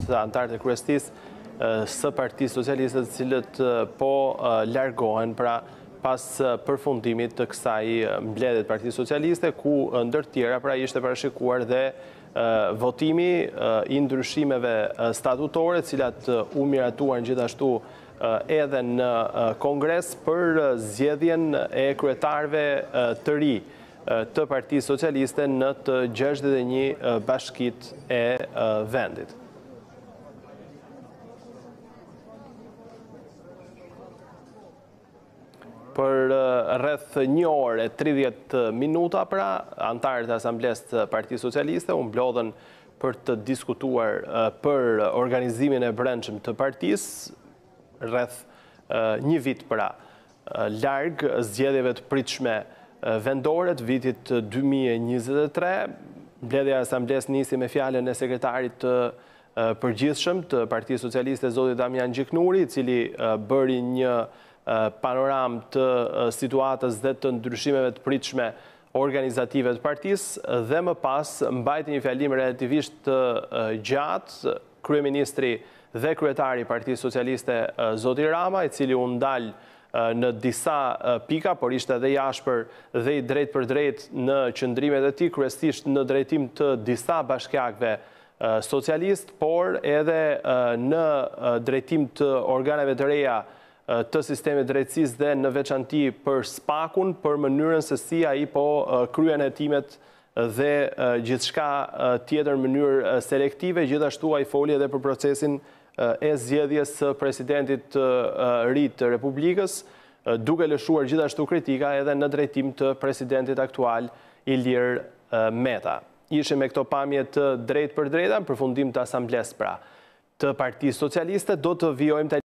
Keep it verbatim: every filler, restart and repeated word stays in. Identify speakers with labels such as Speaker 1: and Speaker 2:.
Speaker 1: antarët e kryesisë së Partisë Socialiste, të cilët po largohen pra pas përfundimit të kësaj mbledhje të Partisë Socialiste, ku ndër tjera pra ishte parashikuar dhe votimi i ndryshimeve statutore, të cilat u miratuan gjithashtu edhe në Kongres për zgjedhjen e kryetarëve të ri të Partisë Socialiste në të gjashtëdhjetë e një bashkitë e vendit. Për rreth një orë e tridhjetë minuta, pra, antarët e Asamblesë të Partisë Socialiste u mblodhen për të diskutuar për organizimin e brendshëm të partisë, rreth një vit pra larg zgjedhjeve të pritshme vendore të vitit dy mijë e njëzet e tre. Mbledhja e Asamblesë nisi me fjalën e sekretarit të përgjithshëm të Partisë Socialiste, zotit Damian Gjiknuri, i cili bëri një panoram të situatës dhe të ndryshimeve të pritshme organizative të partisë, dhe më pas mbajti një fjalim relativisht të gjatë kryeministri dhe kryetari i Partisë Socialiste zoti Rama, i cili u ndal në disa pika, por ishte edhe i ashpër dhe i drejt për drejt në qëndrimet e tij, kryesisht në drejtim të disa bashkiakëve socialist, por edhe në drejtim të organeve të reja të sistemit drejtësisë dhe në veçanti për spakun, për mënyrën se si ai po kryen hetimet dhe gjithçka tjetër në mënyrë selektive. Gjithashtu ai foli edhe për procesin e zgjedhjes së presidentit të ri të Republikës, duke lëshuar gjithashtu kritika edhe në drejtim të presidentit aktual Ilir Meta. Ishim me këto pamje të drejtë për drejta në përfundim të Asamblesë pra të Partisë Socialiste. Do të vijojmë